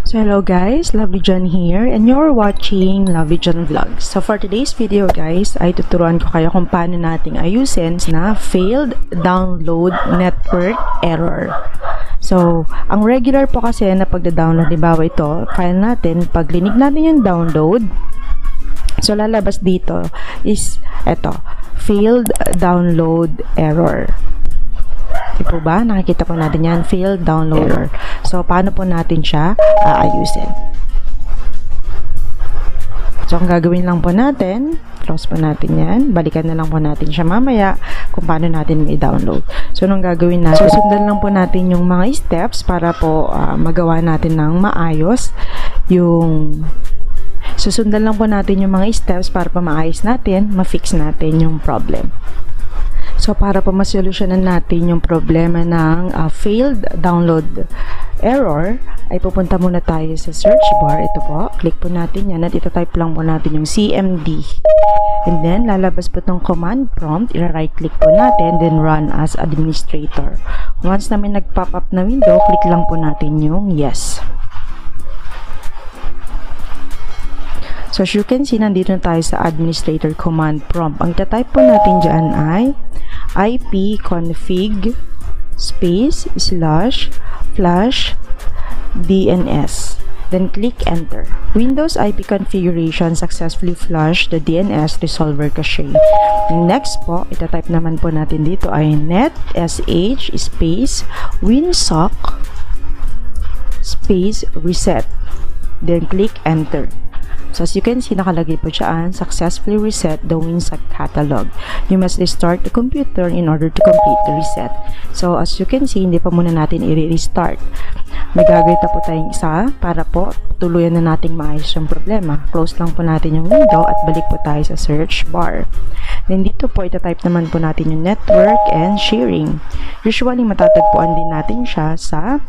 So hello guys, Lovely John here and you're watching Lovely John Vlogs. So for today's video guys, ay tuturuan ko kayo kung paano nating ayusin na failed download network error. So, ang regular po kasi na pagda-download, halimbawa ito, file natin, pag linig natin yung download, so lalabas dito is, eto, failed download error. Di po ba? Nakikita po natin yan, failed downloader. So, paano po natin siya aayusin? So, ang gagawin lang po natin, close po natin yan, balikan na lang po natin siya mamaya kung paano natin i-download. So, anong gagawin natin? Susundan lang po natin yung mga steps para po magawa natin ng maayos yung... Susundan lang po natin yung mga steps para pa maayos natin, ma-fix natin yung problem. So, para po masolusyonan natin yung problema ng failed download error, ay pupunta muna tayo sa search bar. Ito po, click po natin yan at ito-type lang po natin yung CMD. And then, lalabas po itong command prompt, i-right click po natin, then run as administrator. Once na may nag-pop up na window, click lang po natin yung yes. So, as you can see, nandito na tayo sa administrator command prompt. Ang type po natin dyan ay ipconfig space /flash DNS. Then click enter. Windows IP configuration successfully flushed the DNS resolver cache. Next po, itatype naman po natin dito ay netsh space winsock space reset. Then click enter. So, as you can see, nakalagay po dyan, successfully reset the Winsock catalog. You must restart the computer in order to complete the reset. So, as you can see, hindi pa muna natin i-restart. May gagawin po tayong isa para po tuluyan na nating maayos yung problema. Close lang po natin yung window at balik po tayo sa search bar. Then, dito po, itatype naman po natin yung network and sharing. Usually, matatagpuan din natin siya sa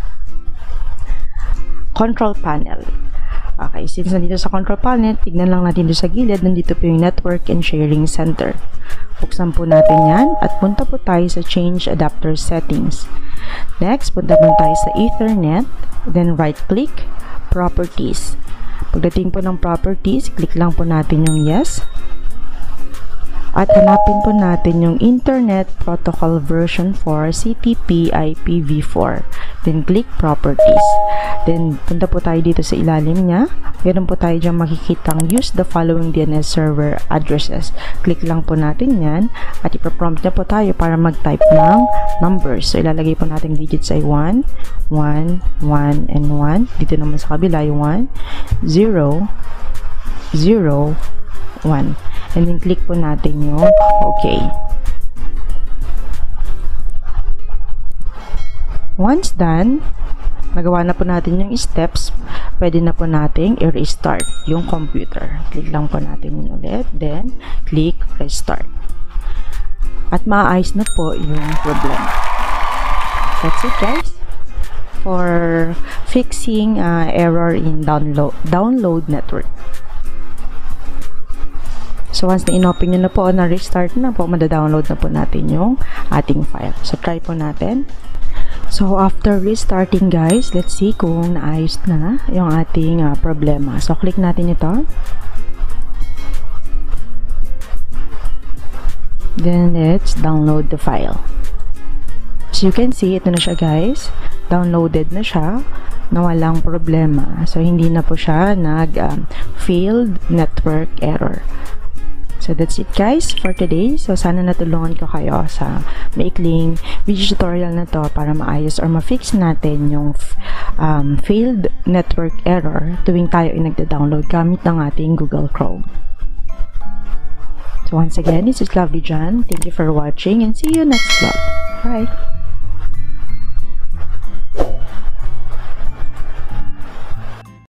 control panel. Okay, since nandito sa control panel, tignan lang natin dito sa gilid, nandito po yung network and sharing center. Buksan po natin yan at punta po tayo sa change adapter settings. Next, punta po tayo sa Ethernet, then right click, properties. Pagdating po ng properties, click lang po natin yung yes. At hanapin po natin yung Internet Protocol version 4 CTP IPv4. Then click properties. Then punta po tayo dito sa ilalim niya. Meron po tayo dyan makikitang use the following DNS server addresses. Click lang po natin yan at ipaprompt na po tayo para mag-type ng numbers. So ilalagay po natin digits ay 1, 1, 1, and 1. Dito naman sa kabila yung 1, 0, 0, 1. And then click po natin yung okay. Once done, nagawa na po natin yung steps, pwede na po nating i-restart yung computer. Click lang po natin yun ulit, then click restart. At maayos na po yung problem. That's it guys for fixing error in download network. So, once na in-open nyo na po, na-restart na po, mada-download na po natin yung ating file. So, try po natin. So, after restarting guys, let's see kung naayos na yung ating problema. So, click natin ito. Then, let's download the file. So, you can see, ito na siya guys. Downloaded na siya na walang problema. So, hindi na po siya failed network error. So, that's it guys for today. So, sana natulungan ko kayo sa maikling video tutorial na to para maayos or ma-fix natin yung failed network error tuwing tayo ay nagda-download gamit ng ating Google Chrome. So, once again, this is Lovely John. Thank you for watching and see you next vlog. Bye!